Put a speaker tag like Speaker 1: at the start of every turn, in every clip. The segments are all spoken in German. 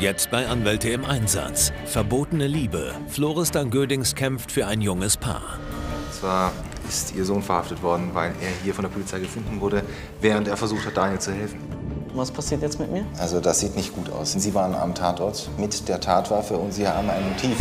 Speaker 1: Jetzt bei Anwälte im Einsatz. Verbotene Liebe. Florestan Gödings kämpft für ein junges Paar.
Speaker 2: Zwar ist ihr Sohn verhaftet worden, weil er hier von der Polizei gefunden wurde, während er versucht hat, Daniel zu helfen.
Speaker 3: Was passiert jetzt mit mir?
Speaker 2: Also das sieht nicht gut aus. Sie waren am Tatort mit der Tatwaffe und Sie haben ein Motiv.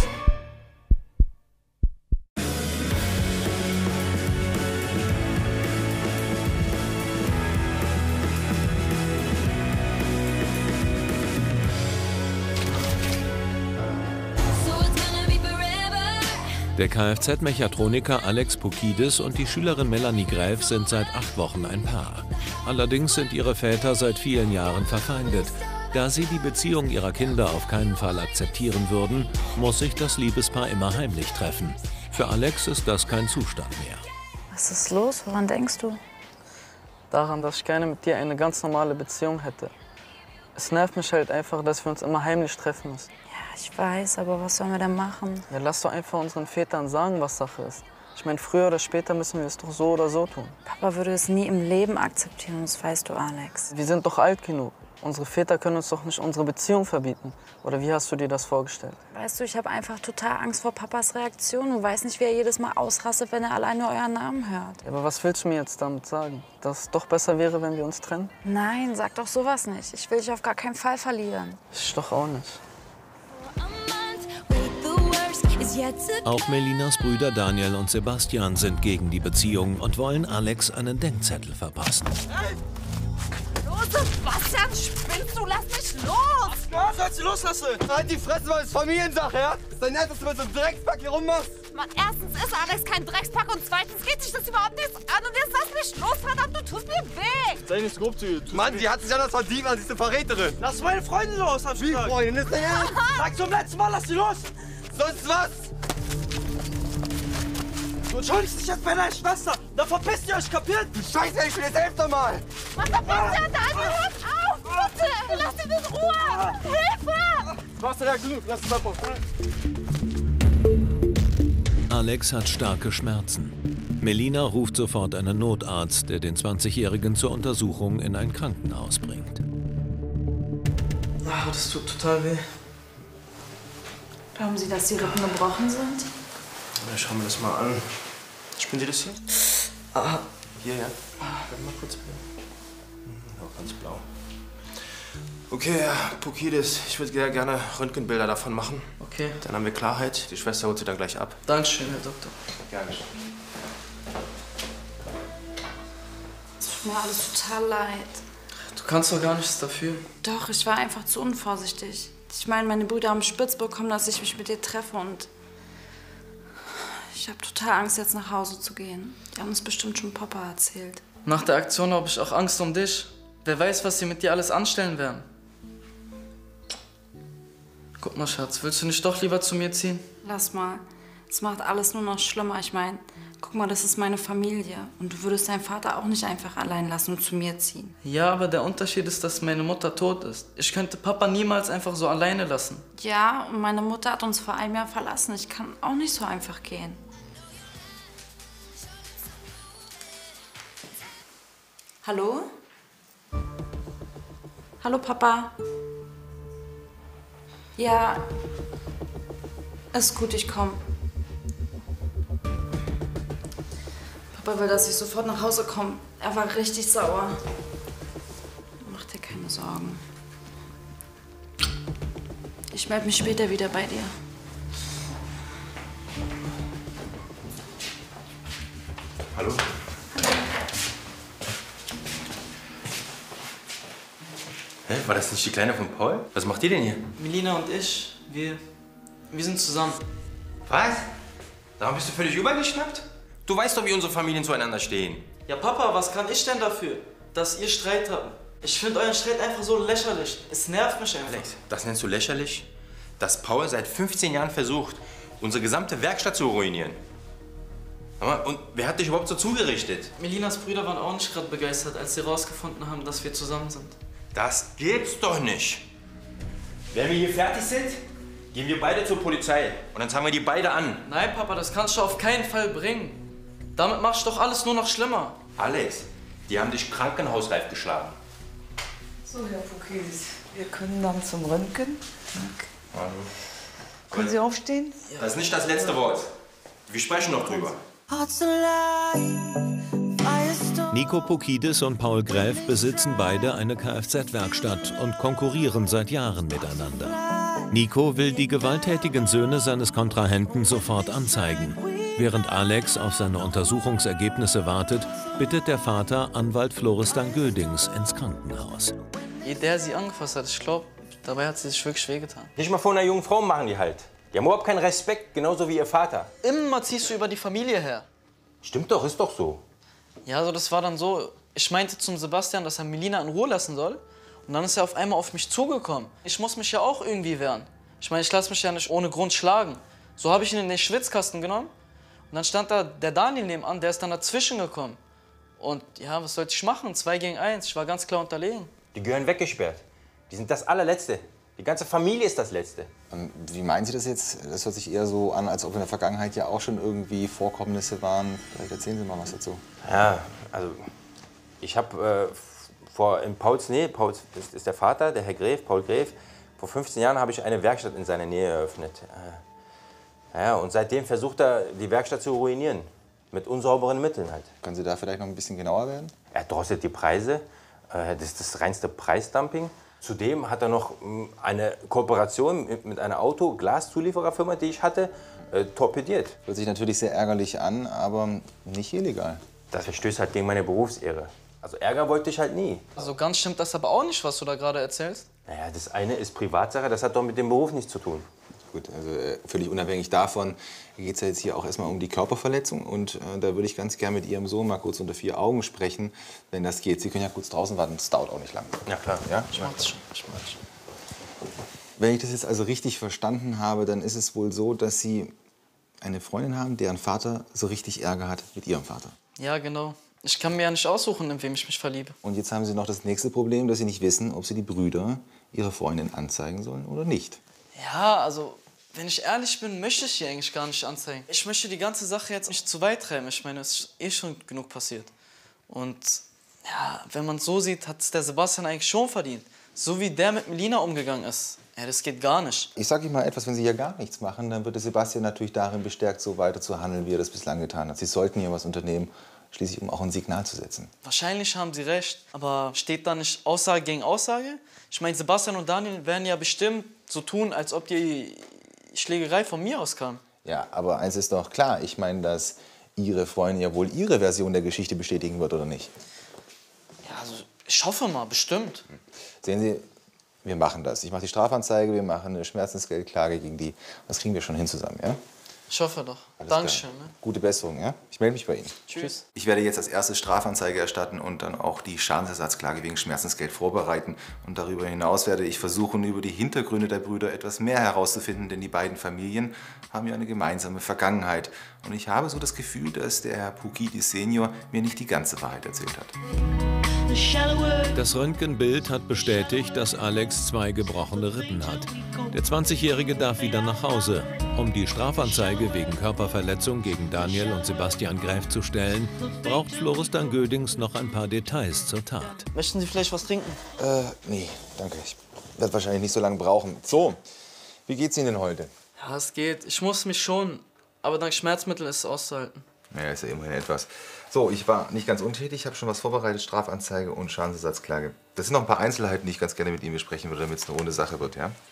Speaker 1: Der Kfz-Mechatroniker Alex Pukidis und die Schülerin Melanie Gräf sind seit 8 Wochen ein Paar. Allerdings sind ihre Väter seit vielen Jahren verfeindet. Da sie die Beziehung ihrer Kinder auf keinen Fall akzeptieren würden, muss sich das Liebespaar immer heimlich treffen. Für Alex ist das kein Zustand mehr.
Speaker 4: Was ist los? Woran denkst du?
Speaker 3: Daran, dass ich gerne mit dir eine ganz normale Beziehung hätte. Es nervt mich halt einfach, dass wir uns immer heimlich treffen müssen.
Speaker 4: Ja, ich weiß, aber was sollen wir denn machen?
Speaker 3: Ja, lass doch einfach unseren Vätern sagen, was Sache ist. Ich meine, früher oder später müssen wir es doch so oder so tun.
Speaker 4: Papa würde es nie im Leben akzeptieren, das weißt du, Alex.
Speaker 3: Wir sind doch alt genug. Unsere Väter können uns doch nicht unsere Beziehung verbieten. Oder wie hast du dir das vorgestellt?
Speaker 4: Weißt du, ich habe einfach total Angst vor Papas Reaktion und weiß nicht, wie er jedes Mal ausrastet, wenn er alleine euren Namen hört.
Speaker 3: Ja, aber was willst du mir jetzt damit sagen? Dass es doch besser wäre, wenn wir uns trennen?
Speaker 4: Nein, sag doch sowas nicht. Ich will dich auf gar keinen Fall verlieren.
Speaker 3: Ich doch auch nicht.
Speaker 1: Auch Melinas Brüder Daniel und Sebastian sind gegen die Beziehung und wollen Alex einen Denkzettel verpassen.
Speaker 5: Hey! Los, Sebastian, spinnst du? Lass mich los!
Speaker 6: Was sollst du loslassen? Halt die Fresse, weil es Familiensache, ja? Ist dein Ernst, dass du mit so einem Dreckspack hier rummachst?
Speaker 5: Mann, erstens ist Alex kein Dreckspack und zweitens geht sich das überhaupt nichts an und jetzt lass mich los, verdammt, du tust mir weh!
Speaker 6: Sei nicht grob zu ihr. Mann, die hat sich anders verdient, als sie ist eine Verräterin. Lass meine Freundin los, hab ich gesagt. Wie Freundin? Ist dein Ernst? Sag zum letzten Mal, lass sie los! Sonst was? Du entschuldigst dich jetzt bei deiner Schwester. Dann verpisst ihr euch, kapiert? Du Scheiße, ich will jetzt 11. Mal.
Speaker 5: Mann, verpisst ihr, Daniel, hört auf, bitte! Lass ihn in Ruhe! Hilfe!
Speaker 6: Du hast ja genug, lass es abbauen.
Speaker 1: Alex hat starke Schmerzen. Melina ruft sofort einen Notarzt, der den 20-Jährigen zur Untersuchung in ein Krankenhaus bringt.
Speaker 3: Ach, das tut total weh.
Speaker 4: Glauben Sie, dass die Rippen gebrochen sind?
Speaker 2: Ja, schauen wir das mal an. Spüren Sie das hier?
Speaker 3: Ah.
Speaker 2: Hier, ja. Warte mal kurz. Auch ganz blau. Okay, Herr Pukidis, ich würde gerne Röntgenbilder davon machen.
Speaker 3: Okay.
Speaker 2: Dann haben wir Klarheit. Die Schwester holt sie dann gleich ab.
Speaker 3: Dankeschön, Herr Doktor.
Speaker 2: Gerne.
Speaker 4: Es tut mir alles total leid.
Speaker 3: Du kannst doch gar nichts dafür.
Speaker 4: Doch, ich war einfach zu unvorsichtig. Ich meine, meine Brüder haben spitz bekommen, dass ich mich mit dir treffe und ich habe total Angst, jetzt nach Hause zu gehen. Die haben es bestimmt schon Papa erzählt.
Speaker 3: Nach der Aktion habe ich auch Angst um dich. Wer weiß, was sie mit dir alles anstellen werden. Guck mal, Schatz, willst du nicht doch lieber zu mir ziehen?
Speaker 4: Lass mal. Es macht alles nur noch schlimmer. Ich meine, guck mal, das ist meine Familie. Und du würdest deinen Vater auch nicht einfach allein lassen und zu mir ziehen.
Speaker 3: Ja, aber der Unterschied ist, dass meine Mutter tot ist. Ich könnte Papa niemals einfach so alleine lassen.
Speaker 4: Ja, und meine Mutter hat uns vor einem Jahr verlassen. Ich kann auch nicht so einfach gehen. Hallo? Hallo, Papa? Ja, ist gut, ich komme. Papa will, dass ich sofort nach Hause komme. Er war richtig sauer. Mach dir keine Sorgen. Ich melde mich später wieder bei dir.
Speaker 2: Hallo? Hä? War das nicht die Kleine von Paul? Was macht ihr denn hier?
Speaker 3: Melina und ich, wir sind zusammen.
Speaker 2: Was? Darum bist du völlig übergeschnappt? Du weißt doch, wie unsere Familien zueinander stehen.
Speaker 3: Ja, Papa, was kann ich denn dafür, dass ihr Streit habt? Ich finde euren Streit einfach so lächerlich. Es nervt mich einfach.
Speaker 2: Alex, das nennst du lächerlich? Dass Paul seit 15 Jahren versucht, unsere gesamte Werkstatt zu ruinieren. Und wer hat dich überhaupt so zugerichtet?
Speaker 3: Melinas Brüder waren auch nicht gerade begeistert, als sie rausgefunden haben, dass wir zusammen sind.
Speaker 2: Das gibt's doch nicht. Wenn wir hier fertig sind, gehen wir beide zur Polizei. Und dann zeigen wir die beide an.
Speaker 3: Nein, Papa, das kannst du auf keinen Fall bringen. Damit machst du doch alles nur noch schlimmer.
Speaker 2: Alex, die haben dich krankenhausreif geschlagen.
Speaker 7: So, Herr Pukidis, wir können dann zum Röntgen.
Speaker 2: Hallo.
Speaker 7: Können Sie aufstehen?
Speaker 2: Das ist nicht das letzte Wort. Wir sprechen noch drüber.
Speaker 1: Nico Pukidis und Paul Gräf besitzen beide eine Kfz-Werkstatt und konkurrieren seit Jahren miteinander. Nico will die gewalttätigen Söhne seines Kontrahenten sofort anzeigen. Während Alex auf seine Untersuchungsergebnisse wartet, bittet der Vater Anwalt Florestan Gödings ins Krankenhaus.
Speaker 3: Der sie angefasst hat, ich glaube, dabei hat sie sich wirklich wehgetan.
Speaker 2: Nicht mal vor einer jungen Frau machen die halt. Die haben überhaupt keinen Respekt, genauso wie ihr Vater.
Speaker 3: Immer ziehst du über die Familie her.
Speaker 2: Stimmt doch, ist doch so.
Speaker 3: Ja, also das war dann so, ich meinte zum Sebastian, dass er Melina in Ruhe lassen soll. Und dann ist er auf einmal auf mich zugekommen. Ich muss mich ja auch irgendwie wehren. Ich meine, ich lasse mich ja nicht ohne Grund schlagen. So habe ich ihn in den Schwitzkasten genommen. Und dann stand da der Daniel nebenan, der ist dann dazwischen gekommen. Und ja, was sollte ich machen? 2 gegen 1, ich war ganz klar unterlegen.
Speaker 2: Die gehören weggesperrt. Die sind das allerletzte. Die ganze Familie ist das Letzte.
Speaker 8: Wie meinen Sie das jetzt? Das hört sich eher so an, als ob in der Vergangenheit ja auch schon irgendwie Vorkommnisse waren. Vielleicht erzählen Sie mal was dazu.
Speaker 2: Ja, also ich habe in Pauls Nähe, Paul ist der Vater, der Herr Gräf, Paul Gräf, vor 15 Jahren habe ich eine Werkstatt in seiner Nähe eröffnet. Ja, und seitdem versucht er, die Werkstatt zu ruinieren. Mit unsauberen Mitteln halt.
Speaker 8: Können Sie da vielleicht noch ein bisschen genauer werden?
Speaker 2: Er drosselt die Preise. Das ist das reinste Preisdumping. Zudem hat er noch eine Kooperation mit einer Auto-Glas-Zuliefererfirma, die ich hatte, torpediert.
Speaker 8: Hört sich natürlich sehr ärgerlich an, aber nicht illegal.
Speaker 2: Das verstößt halt gegen meine Berufsehre. Also Ärger wollte ich halt nie.
Speaker 3: Also ganz stimmt das aber auch nicht, was du da gerade erzählst.
Speaker 2: Naja, das eine ist Privatsache, das hat doch mit dem Beruf nichts zu tun.
Speaker 8: Gut, also völlig unabhängig davon geht es ja jetzt hier auch erstmal um die Körperverletzung. Und da würde ich ganz gern mit Ihrem Sohn mal kurz unter 4 Augen sprechen, wenn das geht. Sie können ja kurz draußen warten, das dauert auch nicht lang.
Speaker 2: Ja, klar.
Speaker 8: Ja?
Speaker 3: Ich mach das schon, ich mach das schon.
Speaker 8: Wenn ich das jetzt also richtig verstanden habe, dann ist es wohl so, dass Sie eine Freundin haben, deren Vater so richtig Ärger hat mit Ihrem Vater.
Speaker 3: Ja, genau. Ich kann mir ja nicht aussuchen, in wem ich mich verliebe.
Speaker 8: Und jetzt haben Sie noch das nächste Problem, dass Sie nicht wissen, ob Sie die Brüder Ihrer Freundin anzeigen sollen oder nicht.
Speaker 3: Ja, also, wenn ich ehrlich bin, möchte ich die eigentlich gar nicht anzeigen. Ich möchte die ganze Sache jetzt nicht zu weit treiben. Ich meine, es ist eh schon genug passiert. Und ja, wenn man es so sieht, hat es der Sebastian eigentlich schon verdient. So wie der mit Melina umgegangen ist. Ja, das geht gar nicht.
Speaker 8: Ich sage Ihnen mal etwas, wenn Sie hier gar nichts machen, dann wird der Sebastian natürlich darin bestärkt, so weiter zu handeln, wie er das bislang getan hat. Sie sollten hier was unternehmen, schließlich um auch ein Signal zu setzen.
Speaker 3: Wahrscheinlich haben Sie recht, aber steht da nicht Aussage gegen Aussage? Ich meine, Sebastian und Daniel werden ja bestimmt so tun, als ob die Schlägerei von mir aus kam.
Speaker 8: Ja, aber eins ist doch klar, ich meine, dass Ihre Freundin ja wohl Ihre Version der Geschichte bestätigen wird, oder nicht?
Speaker 3: Ja, also ich hoffe mal, bestimmt.
Speaker 8: Sehen Sie, wir machen das. Ich mache die Strafanzeige, wir machen eine Schmerzensgeldklage gegen die. Das kriegen wir schon hin zusammen, ja?
Speaker 3: Ich hoffe doch.
Speaker 8: Alles
Speaker 3: Dankeschön.
Speaker 8: klar.
Speaker 3: Ne?
Speaker 8: Gute Besserung, ja? Ich melde mich bei Ihnen.
Speaker 3: Tschüss.
Speaker 8: Ich werde jetzt als erstes Strafanzeige erstatten und dann auch die Schadensersatzklage wegen Schmerzensgeld vorbereiten. Und darüber hinaus werde ich versuchen, über die Hintergründe der Brüder etwas mehr herauszufinden, denn die beiden Familien haben ja eine gemeinsame Vergangenheit. Und ich habe so das Gefühl, dass der Herr Pukidis Senior mir nicht die ganze Wahrheit erzählt hat.
Speaker 1: Das Röntgenbild hat bestätigt, dass Alex 2 gebrochene Rippen hat. Der 20-Jährige darf wieder nach Hause. Um die Strafanzeige wegen Körperverletzung gegen Daniel und Sebastian Gräf zu stellen, braucht Florestan Gödings noch ein paar Details zur Tat.
Speaker 3: Möchten Sie vielleicht was trinken?
Speaker 8: Nee, danke. Ich werde wahrscheinlich nicht so lange brauchen. So, wie geht's Ihnen denn heute?
Speaker 3: Ja, es geht. Ich muss mich schon. Aber dank Schmerzmittel ist es auszuhalten.
Speaker 8: Naja, ist ja immerhin etwas. So, ich war nicht ganz untätig, ich habe schon was vorbereitet, Strafanzeige und Schadensersatzklage. Das sind noch ein paar Einzelheiten, die ich ganz gerne mit Ihnen besprechen würde, damit es eine runde Sache wird, ja?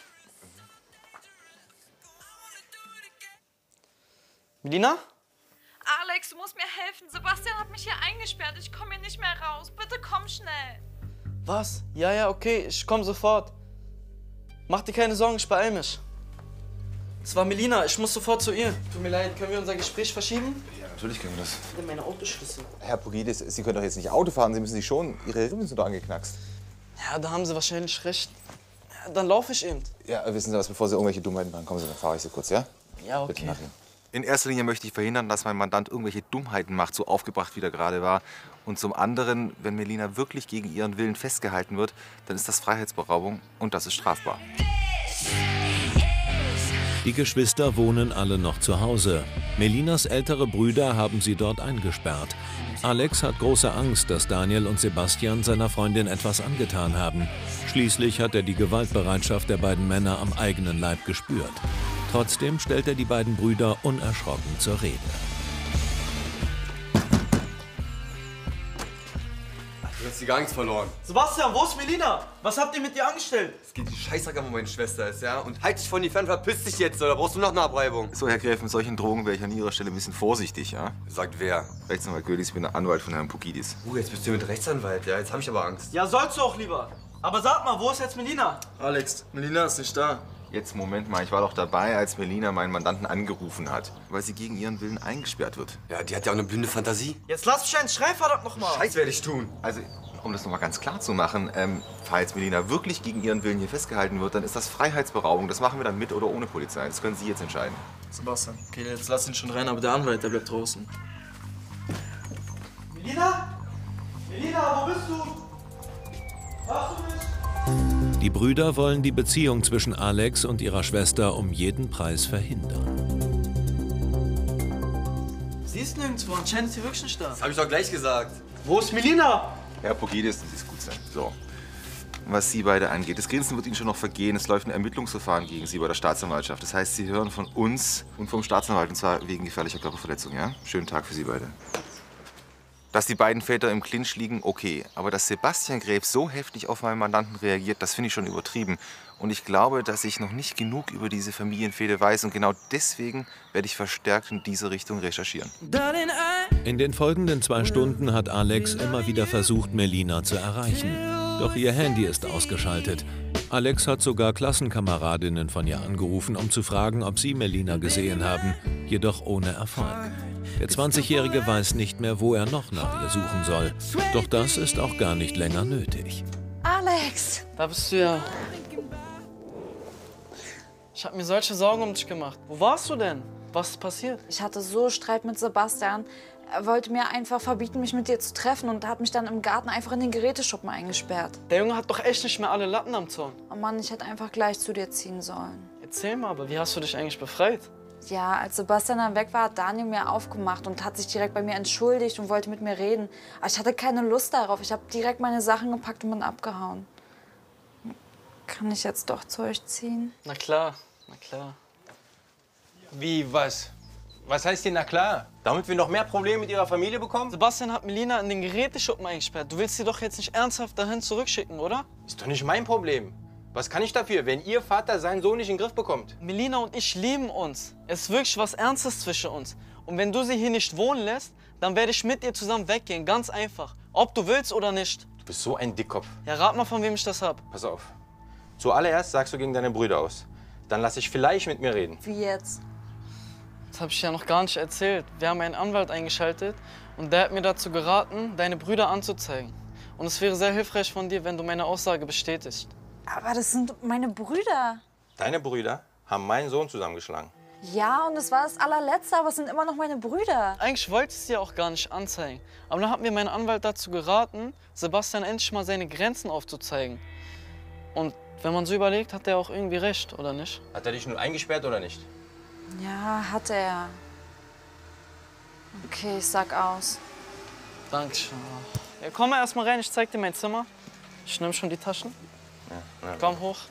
Speaker 3: Melina?
Speaker 5: Alex, du musst mir helfen. Sebastian hat mich hier eingesperrt. Ich komme hier nicht mehr raus. Bitte komm schnell.
Speaker 3: Was? Ja, okay, ich komme sofort. Mach dir keine Sorgen, ich beeil mich. Es war Melina, ich muss sofort zu ihr. Tut mir leid, können wir unser Gespräch verschieben?
Speaker 8: Ja, natürlich können wir das.
Speaker 3: Ich will meine Autoschlüssel.
Speaker 8: Herr Pukidis, Sie können doch jetzt nicht Auto fahren, Sie müssen sich schon. Ihre Rippen sind doch angeknackst.
Speaker 3: Ja, da haben Sie wahrscheinlich recht. Ja, dann laufe ich eben.
Speaker 8: Ja, wissen Sie was, bevor Sie irgendwelche Dummheiten machen, kommen Sie, dann fahre ich Sie kurz, ja?
Speaker 3: Ja,
Speaker 8: Bitte
Speaker 3: okay.
Speaker 8: nach Ihnen. In erster Linie möchte ich verhindern, dass mein Mandant irgendwelche Dummheiten macht, so aufgebracht wie er gerade war. Und zum anderen, wenn Melina wirklich gegen ihren Willen festgehalten wird, dann ist das Freiheitsberaubung und das ist strafbar.
Speaker 1: Die Die Geschwister wohnen alle noch zu Hause. Melinas ältere Brüder haben sie dort eingesperrt. Alex hat große Angst, dass Daniel und Sebastian seiner Freundin etwas angetan haben. Schließlich hat er die Gewaltbereitschaft der beiden Männer am eigenen Leib gespürt. Trotzdem stellt er die beiden Brüder unerschrocken zur Rede.
Speaker 6: Du hast dir gar nichts verloren.
Speaker 3: Sebastian, wo ist Melina? Was habt ihr mit ihr angestellt?
Speaker 6: Es geht die Scheißdreck an, wo meine Schwester ist, ja? Und halt dich von die fern, verpiss dich jetzt, oder brauchst du noch eine Abreibung?
Speaker 8: So, Herr Gräf, mit solchen Drogen wäre ich an Ihrer Stelle ein bisschen vorsichtig, ja?
Speaker 6: Sagt wer?
Speaker 8: Rechtsanwalt Gödis, ich bin der Anwalt von Herrn Pukidis.
Speaker 6: Jetzt bist du mit Rechtsanwalt, ja? Jetzt hab ich aber Angst.
Speaker 3: Ja, sollst du auch lieber. Aber sag mal, wo ist jetzt Melina?
Speaker 9: Alex, Melina ist nicht da.
Speaker 8: Jetzt, Moment mal, ich war doch dabei, als Melina meinen Mandanten angerufen hat, weil sie gegen ihren Willen eingesperrt wird.
Speaker 6: Ja, die hat ja auch eine blinde Fantasie.
Speaker 3: Jetzt lass mich einen schreien, verdammt nochmal.
Speaker 6: Scheiß werde ich tun.
Speaker 8: Also, um das nochmal ganz klar zu machen, falls Melina wirklich gegen ihren Willen hier festgehalten wird, dann ist das Freiheitsberaubung. Das machen wir dann mit oder ohne Polizei. Das können Sie jetzt entscheiden.
Speaker 9: Sebastian, okay, jetzt lass ihn schon rein, aber der Anwalt, der bleibt draußen.
Speaker 3: Melina? Melina, wo bist du? Hörst du mich?
Speaker 1: Die Brüder wollen die Beziehung zwischen Alex und ihrer Schwester um jeden Preis verhindern.
Speaker 3: Sie ist nirgendwo, anscheinend ist sie wirklich nicht da.
Speaker 6: Das hab ich doch gleich gesagt.
Speaker 3: Wo ist Melina?
Speaker 8: Herr Pukidis, das ist gut sein. So. Was Sie beide angeht, das Grinsen wird Ihnen schon noch vergehen. Es läuft ein Ermittlungsverfahren gegen Sie bei der Staatsanwaltschaft. Das heißt, Sie hören von uns und vom Staatsanwalt, und zwar wegen gefährlicher Körperverletzung, ja? Schönen Tag für Sie beide. Dass die beiden Väter im Clinch liegen, okay. Aber dass Sebastian Gräf so heftig auf meinen Mandanten reagiert, das finde ich schon übertrieben. Und ich glaube, dass ich noch nicht genug über diese Familienfehde weiß. Und genau deswegen werde ich verstärkt in diese Richtung recherchieren.
Speaker 1: In den folgenden 2 Stunden hat Alex immer wieder versucht, Melina zu erreichen. Doch ihr Handy ist ausgeschaltet. Alex hat sogar Klassenkameradinnen von ihr angerufen, um zu fragen, ob sie Melina gesehen haben, jedoch ohne Erfolg. Der 20-Jährige weiß nicht mehr, wo er noch nach ihr suchen soll. Doch das ist auch gar nicht länger nötig.
Speaker 4: Alex!
Speaker 3: Da bist du ja. Ich habe mir solche Sorgen um dich gemacht. Wo warst du denn? Was ist passiert?
Speaker 4: Ich hatte so Streit mit Sebastian. Er wollte mir einfach verbieten, mich mit dir zu treffen und hat mich dann im Garten einfach in den Geräteschuppen eingesperrt.
Speaker 3: Der Junge hat doch echt nicht mehr alle Latten am Zaun.
Speaker 4: Oh Mann, ich hätte einfach gleich zu dir ziehen sollen.
Speaker 3: Erzähl mal, aber wie hast du dich eigentlich befreit?
Speaker 4: Ja, als Sebastian dann weg war, hat Daniel mir aufgemacht und hat sich direkt bei mir entschuldigt und wollte mit mir reden. Aber ich hatte keine Lust darauf. Ich habe direkt meine Sachen gepackt und bin abgehauen. Kann ich jetzt doch zu euch ziehen?
Speaker 3: Na klar, na klar.
Speaker 2: Wie, was? Was heißt denn na klar? Damit wir noch mehr Probleme mit ihrer Familie bekommen?
Speaker 3: Sebastian hat Melina in den Geräteschuppen eingesperrt. Du willst sie doch jetzt nicht ernsthaft dahin zurückschicken, oder?
Speaker 2: Ist doch nicht mein Problem. Was kann ich dafür, wenn ihr Vater seinen Sohn nicht in den Griff bekommt?
Speaker 3: Melina und ich lieben uns. Es ist wirklich was Ernstes zwischen uns. Und wenn du sie hier nicht wohnen lässt, dann werde ich mit ihr zusammen weggehen. Ganz einfach. Ob du willst oder nicht.
Speaker 2: Du bist so ein Dickkopf.
Speaker 3: Ja, rat mal, von wem ich das hab.
Speaker 2: Pass auf. Zuallererst sagst du gegen deine Brüder aus. Dann lass ich vielleicht mit mir reden.
Speaker 4: Wie jetzt?
Speaker 3: Das habe ich ja noch gar nicht erzählt. Wir haben einen Anwalt eingeschaltet und der hat mir dazu geraten, deine Brüder anzuzeigen. Und es wäre sehr hilfreich von dir, wenn du meine Aussage bestätigst.
Speaker 4: Aber das sind meine Brüder.
Speaker 2: Deine Brüder haben meinen Sohn zusammengeschlagen.
Speaker 4: Ja, und es war das allerletzte, aber es sind immer noch meine Brüder.
Speaker 3: Eigentlich wollte ich es dir auch gar nicht anzeigen. Aber dann hat mir mein Anwalt dazu geraten, Sebastian endlich mal seine Grenzen aufzuzeigen. Und wenn man so überlegt, hat er auch irgendwie recht, oder nicht?
Speaker 2: Hat er dich nun eingesperrt oder nicht?
Speaker 4: Ja, hat er. Okay, ich sag aus.
Speaker 3: Dankeschön. Ja, komm mal erst mal rein, ich zeig dir mein Zimmer. Ich nehme schon die Taschen.
Speaker 2: Ja.
Speaker 3: Komm hoch.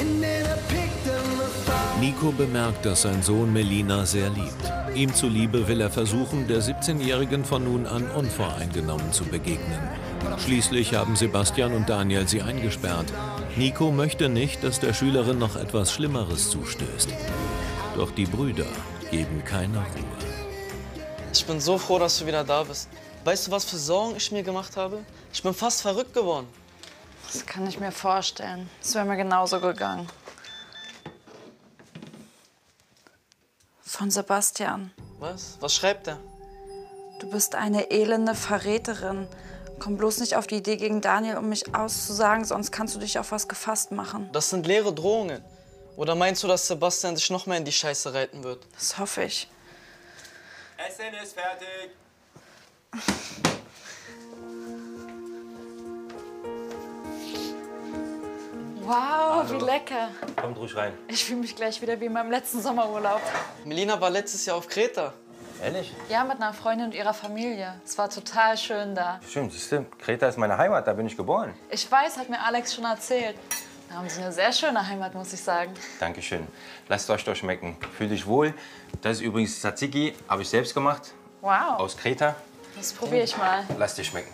Speaker 1: Nico bemerkt, dass sein Sohn Melina sehr liebt. Ihm zuliebe will er versuchen, der 17-Jährigen von nun an unvoreingenommen zu begegnen. Schließlich haben Sebastian und Daniel sie eingesperrt. Nico möchte nicht, dass der Schülerin noch etwas Schlimmeres zustößt. Doch die Brüder geben keine Ruhe.
Speaker 3: Ich bin so froh, dass du wieder da bist. Weißt du, was für Sorgen ich mir gemacht habe? Ich bin fast verrückt geworden.
Speaker 4: Das kann ich mir vorstellen. Es wäre mir genauso gegangen. Von Sebastian.
Speaker 3: Was? Was schreibt er?
Speaker 4: Du bist eine elende Verräterin. Komm bloß nicht auf die Idee, gegen Daniel um mich auszusagen, sonst kannst du dich auf was gefasst machen.
Speaker 3: Das sind leere Drohungen. Oder meinst du, dass Sebastian dich noch mehr in die Scheiße reiten wird?
Speaker 4: Das hoffe ich.
Speaker 2: Essen ist fertig.
Speaker 4: Wow, wie lecker.
Speaker 2: Kommt ruhig rein.
Speaker 4: Ich fühle mich gleich wieder wie in meinem letzten Sommerurlaub.
Speaker 3: Melina war letztes Jahr auf Kreta.
Speaker 2: Ehrlich?
Speaker 4: Ja, mit einer Freundin und ihrer Familie. Es war total schön da.
Speaker 2: Stimmt, siehst du, Kreta ist meine Heimat, da bin ich geboren.
Speaker 4: Ich weiß, hat mir Alex schon erzählt. Da haben Sie eine sehr schöne Heimat, muss ich sagen.
Speaker 2: Dankeschön. Lasst euch doch schmecken. Fühlt dich wohl. Das ist übrigens Tzatziki, habe ich selbst gemacht.
Speaker 4: Wow.
Speaker 2: Aus Kreta.
Speaker 4: Das probiere ich mal.
Speaker 2: Lasst dir schmecken.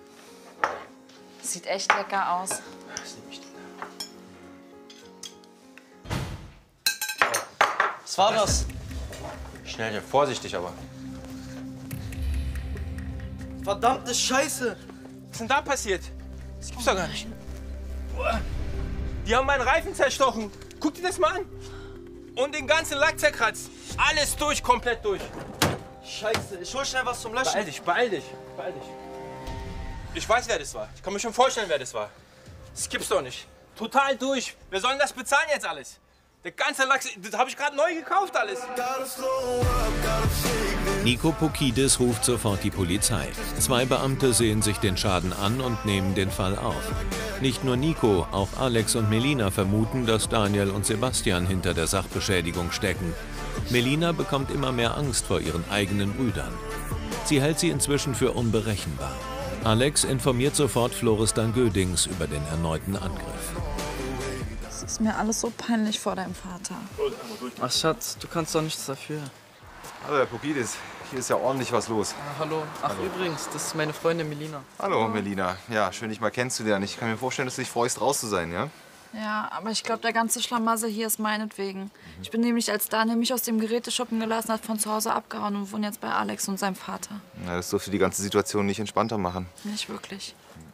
Speaker 4: Sieht echt lecker aus.
Speaker 3: Was war das?
Speaker 2: Schnell, vorsichtig aber.
Speaker 9: Verdammte Scheiße!
Speaker 6: Was ist denn da passiert? Das gibt's doch gar nicht. Die haben meinen Reifen zerstochen. Guck dir das mal an. Und den ganzen Lack zerkratzt. Alles durch, komplett durch.
Speaker 9: Scheiße, ich hol schnell was zum Löschen.
Speaker 6: Beeil dich, beeil dich, beeil dich. Ich weiß, wer das war. Ich kann mir schon vorstellen, wer das war. Das gibt's doch nicht. Total durch. Wer soll denn das bezahlen jetzt alles? Der ganze Lachs, das habe ich gerade neu gekauft alles.
Speaker 1: Niko Pokidis ruft sofort die Polizei. 2 Beamte sehen sich den Schaden an und nehmen den Fall auf. Nicht nur Niko, auch Alex und Melina vermuten, dass Daniel und Sebastian hinter der Sachbeschädigung stecken. Melina bekommt immer mehr Angst vor ihren eigenen Brüdern. Sie hält sie inzwischen für unberechenbar. Alex informiert sofort Florestan Gödings über den erneuten Angriff.
Speaker 4: Das ist mir alles so peinlich vor deinem Vater.
Speaker 3: Ach Schatz, du kannst doch nichts dafür.
Speaker 8: Hallo, Herr Pokidis. Hier ist ja ordentlich was los.
Speaker 3: Hallo. Ach übrigens, das ist meine Freundin Melina.
Speaker 8: Hallo, Melina. Ja, schön, dich mal kennenzulernen. Ich kann mir vorstellen, dass du dich freust, raus zu sein, ja?
Speaker 4: Ja, aber ich glaube, der ganze Schlamassel hier ist meinetwegen. Ich bin nämlich, als Daniel mich aus dem Geräteshoppen gelassen hat, von zu Hause abgehauen und wohne jetzt bei Alex und seinem Vater.
Speaker 8: Na, das dürfte die ganze Situation nicht entspannter machen.
Speaker 4: Nicht wirklich.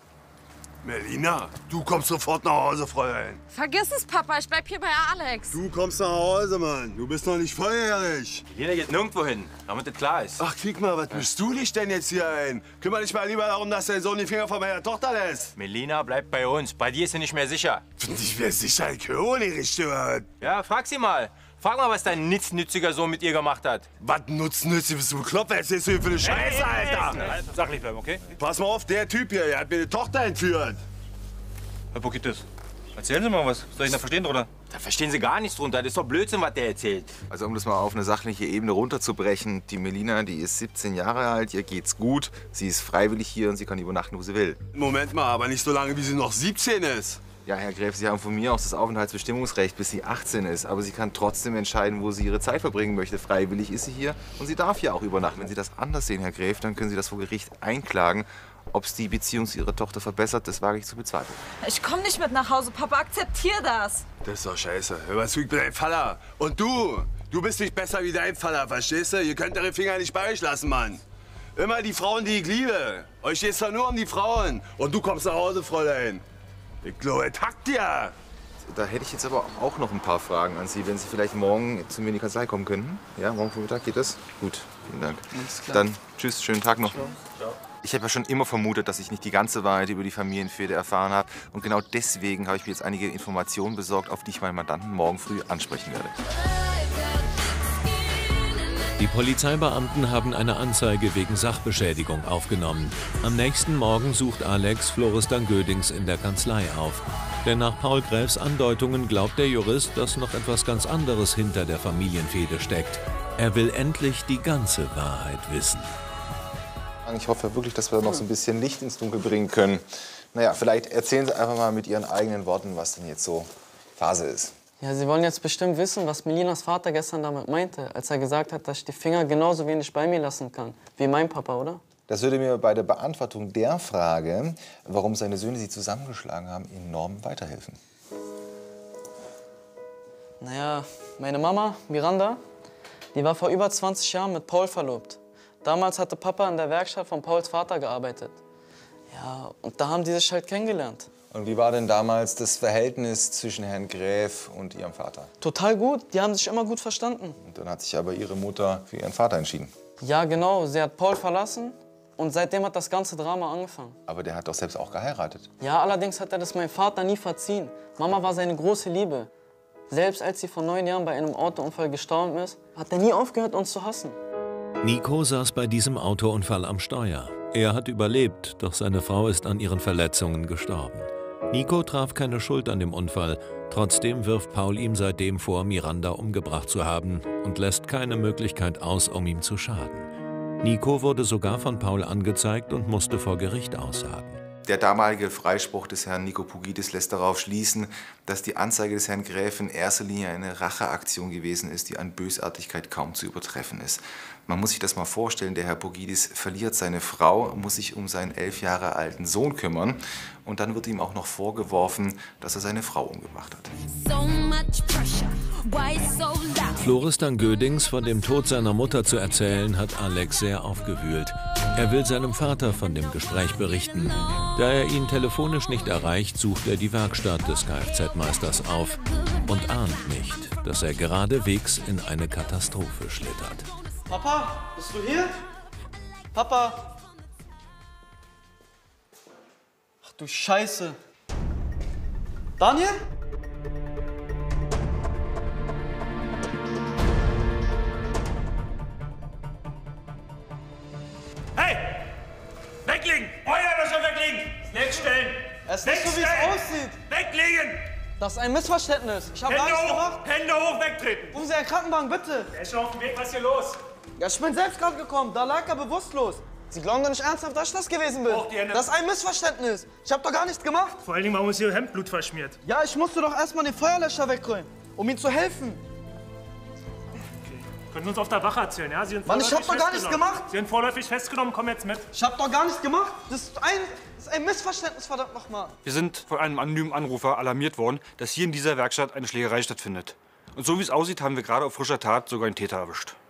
Speaker 10: Melina, du kommst sofort nach Hause, Fräulein.
Speaker 5: Vergiss es, Papa, ich bleib hier bei Alex.
Speaker 10: Du kommst nach Hause, Mann. Du bist noch nicht volljährig.
Speaker 2: Jeder geht nirgendwo hin, damit das klar ist.
Speaker 10: Ach, kick mal, was mischst du dich denn jetzt hier ein? Kümmere dich mal lieber darum, dass dein Sohn die Finger von meiner Tochter lässt.
Speaker 2: Melina bleibt bei uns. Bei dir ist sie nicht mehr sicher.
Speaker 10: Ich wär sicher ein König,
Speaker 2: Ja, frag sie mal. Frag mal, was dein nichtsnütziger Sohn mit ihr gemacht hat.
Speaker 10: Was nutzennützig? Bist du bekloppt? Was erzählst du hier für eine Scheiße, Alter?
Speaker 6: Sachlich bleiben, okay?
Speaker 10: Pass mal auf, der Typ hier, der hat mir eine Tochter entführt.
Speaker 6: Herr Pokidis, erzählen Sie mal was. Soll ich da verstehen, oder?
Speaker 2: Da verstehen Sie gar nichts drunter. Das ist doch Blödsinn, was der erzählt.
Speaker 8: Also um das mal auf eine sachliche Ebene runterzubrechen, die Melina, die ist 17 Jahre alt, ihr geht's gut, sie ist freiwillig hier und sie kann übernachten, wo sie will.
Speaker 10: Moment mal, aber nicht so lange, wie sie noch 17 ist.
Speaker 8: Ja, Herr Gräf, Sie haben von mir aus das Aufenthaltsbestimmungsrecht, bis sie 18 ist. Aber sie kann trotzdem entscheiden, wo sie ihre Zeit verbringen möchte. Freiwillig ist sie hier und sie darf hier auch übernachten. Wenn Sie das anders sehen, Herr Gräf, dann können Sie das vor Gericht einklagen. Ob es die Beziehung zu Ihrer Tochter verbessert, das wage ich zu bezweifeln.
Speaker 5: Ich komm nicht mit nach Hause, Papa, akzeptier das.
Speaker 10: Das ist doch scheiße. Hör mal zu, ich bin dein Vater. Und du bist nicht besser wie dein Vater, verstehst du? Ihr könnt eure Finger nicht bei euch lassen, Mann. Immer die Frauen, die ich liebe. Euch geht's doch nur um die Frauen. Und du kommst nach Hause, Fräulein. Ich glaube, es hackt dir.
Speaker 8: Da hätte ich jetzt aber auch noch ein paar Fragen an Sie, wenn Sie vielleicht morgen zu mir in die Kanzlei kommen könnten. Ja, morgen Vormittag geht das? Gut, vielen Dank. Dann tschüss, schönen Tag noch. Ciao. Ich habe ja schon immer vermutet, dass ich nicht die ganze Wahrheit über die Familienfehde erfahren habe. Und genau deswegen habe ich mir jetzt einige Informationen besorgt, auf die ich meinen Mandanten morgen früh ansprechen werde.
Speaker 1: Die Polizeibeamten haben eine Anzeige wegen Sachbeschädigung aufgenommen. Am nächsten Morgen sucht Alex Florestan Gödings in der Kanzlei auf. Denn nach Paul Gräfs Andeutungen glaubt der Jurist, dass noch etwas ganz anderes hinter der Familienfehde steckt. Er will endlich die ganze Wahrheit wissen.
Speaker 8: Ich hoffe wirklich, dass wir noch so ein bisschen Licht ins Dunkel bringen können. Naja, vielleicht erzählen Sie einfach mal mit Ihren eigenen Worten, was denn jetzt so Phase ist.
Speaker 3: Ja, Sie wollen jetzt bestimmt wissen, was Melinas Vater gestern damit meinte, als er gesagt hat, dass ich die Finger genauso wenig bei mir lassen kann, wie mein Papa, oder?
Speaker 8: Das würde mir bei der Beantwortung der Frage, warum seine Söhne sie zusammengeschlagen haben, enorm weiterhelfen.
Speaker 3: Naja, meine Mama, Miranda, die war vor über 20 Jahren mit Paul verlobt. Damals hatte Papa in der Werkstatt von Pauls Vater gearbeitet. Ja, und da haben die sich halt kennengelernt.
Speaker 8: Und wie war denn damals das Verhältnis zwischen Herrn Gräf und Ihrem Vater?
Speaker 3: Total gut, die haben sich immer gut verstanden.
Speaker 8: Und dann hat sich aber Ihre Mutter für Ihren Vater entschieden.
Speaker 3: Ja, genau, sie hat Paul verlassen und seitdem hat das ganze Drama angefangen.
Speaker 8: Aber der hat doch selbst auch geheiratet.
Speaker 3: Ja, allerdings hat er das meinem Vater nie verziehen. Mama war seine große Liebe. Selbst als sie vor 9 Jahren bei einem Autounfall gestorben ist, hat er nie aufgehört, uns zu hassen.
Speaker 1: Niko saß bei diesem Autounfall am Steuer. Er hat überlebt, doch seine Frau ist an ihren Verletzungen gestorben. Nico traf keine Schuld an dem Unfall. Trotzdem wirft Paul ihm seitdem vor, Miranda umgebracht zu haben und lässt keine Möglichkeit aus, um ihm zu schaden. Nico wurde sogar von Paul angezeigt und musste vor Gericht aussagen.
Speaker 8: Der damalige Freispruch des Herrn Nico Pugidis lässt darauf schließen, dass die Anzeige des Herrn Gräfen in erster Linie eine Racheaktion gewesen ist, die an Bösartigkeit kaum zu übertreffen ist. Man muss sich das mal vorstellen, der Herr Pugidis verliert seine Frau, muss sich um seinen 11 Jahre alten Sohn kümmern und dann wird ihm auch noch vorgeworfen, dass er seine Frau umgebracht hat.
Speaker 1: Floristan Gödings von dem Tod seiner Mutter zu erzählen, hat Alex sehr aufgewühlt. Er will seinem Vater von dem Gespräch berichten. Da er ihn telefonisch nicht erreicht, sucht er die Werkstatt des Kfz-Meisters auf und ahnt nicht, dass er geradewegs in eine Katastrophe schlittert.
Speaker 3: Papa, bist du hier? Papa! Ach du Scheiße! Daniel?
Speaker 6: Hey! Weglegen! Feuerlöscher weglegen! Wegstellen!
Speaker 3: Es ist nicht so, wie es aussieht!
Speaker 6: Weglegen!
Speaker 3: Das ist ein Missverständnis. Ich habe gar nichts gemacht.
Speaker 6: Hände hoch, wegtreten!
Speaker 3: Rufen Sie einen Krankenwagen, bitte!
Speaker 6: Er ist schon auf dem Weg, was ist hier los?
Speaker 3: Ja, ich bin selbst gerade gekommen. Da lag er bewusstlos. Sie glauben doch nicht ernsthaft, dass ich das gewesen bin.
Speaker 6: Hoch die Hände.
Speaker 3: Das ist ein Missverständnis. Ich habe doch gar nichts gemacht.
Speaker 6: Vor allen Dingen, warum ist Ihr Hemd Blut verschmiert?
Speaker 3: Ja, ich musste doch erstmal den Feuerlöscher wegräumen, um ihm zu helfen.
Speaker 6: Können Sie uns auf der Wache erzählen, ja? Sie sind
Speaker 3: Mann, ich hab doch gar nichts gemacht.
Speaker 6: Sie sind vorläufig festgenommen, kommen jetzt mit.
Speaker 3: Ich hab doch gar nichts gemacht. Das ist ein Missverständnis, verdammt nochmal.
Speaker 11: Wir sind von einem anonymen Anrufer alarmiert worden, dass hier in dieser Werkstatt eine Schlägerei stattfindet. Und so wie es aussieht, haben wir gerade auf frischer Tat sogar einen Täter erwischt.